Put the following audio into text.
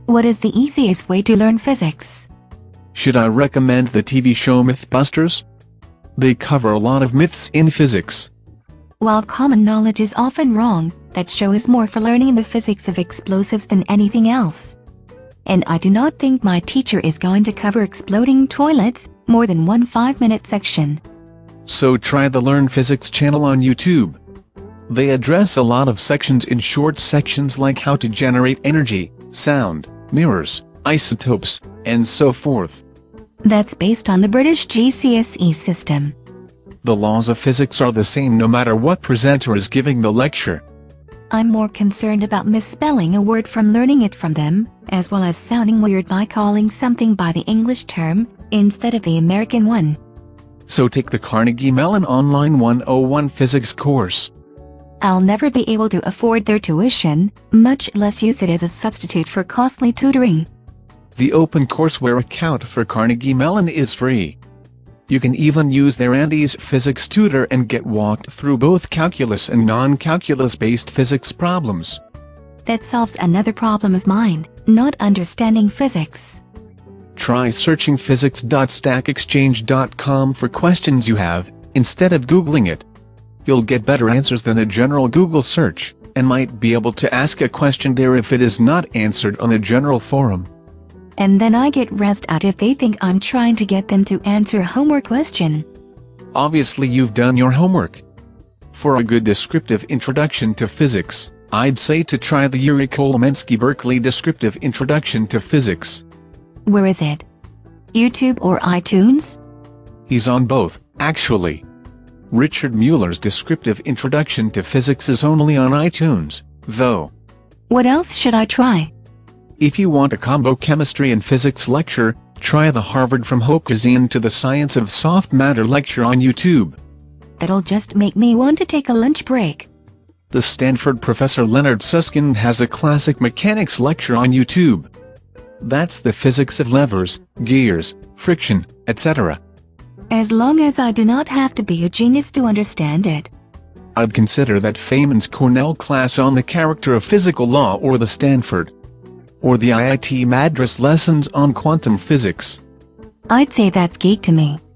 What is the easiest way to learn physics? Should I recommend the TV show Mythbusters? They cover a lot of myths in physics. While common knowledge is often wrong, that show is more for learning the physics of explosives than anything else. And I do not think my teacher is going to cover exploding toilets more than one 5-minute section. So try the Learn Physics channel on YouTube. They address a lot of sections in short sections like how to generate energy, sound, mirrors, isotopes, and so forth. That's based on the British GCSE system. The laws of physics are the same no matter what presenter is giving the lecture. I'm more concerned about misspelling a word from learning it from them, as well as sounding weird by calling something by the English term, instead of the American one. So take the Carnegie Mellon Online 101 Physics course. I'll never be able to afford their tuition, much less use it as a substitute for costly tutoring. The open courseware account for Carnegie Mellon is free. You can even use their Andy's Physics Tutor and get walked through both calculus and non-calculus based physics problems. That solves another problem of mine, not understanding physics. Try searching physics.stackexchange.com for questions you have, instead of Googling it. You'll get better answers than a general Google search, and might be able to ask a question there if it is not answered on a general forum. And then I get razzed out if they think I'm trying to get them to answer a homework question. Obviously you've done your homework. For a good descriptive introduction to physics, I'd say to try the Yuri Kolomensky Berkeley Descriptive Introduction to Physics. Where is it? YouTube or iTunes? He's on both, actually. Richard Mueller's Descriptive Introduction to Physics is only on iTunes, though. What else should I try? If you want a combo chemistry and physics lecture, try the Harvard From Hokusine to the Science of Soft Matter lecture on YouTube. That'll just make me want to take a lunch break. The Stanford professor Leonard Susskind has a classic mechanics lecture on YouTube. That's the physics of levers, gears, friction, etc. As long as I do not have to be a genius to understand it. I'd consider that Feynman's Cornell class on the character of physical law or the Stanford or the IIT Madras lessons on quantum physics. I'd say that's geek to me.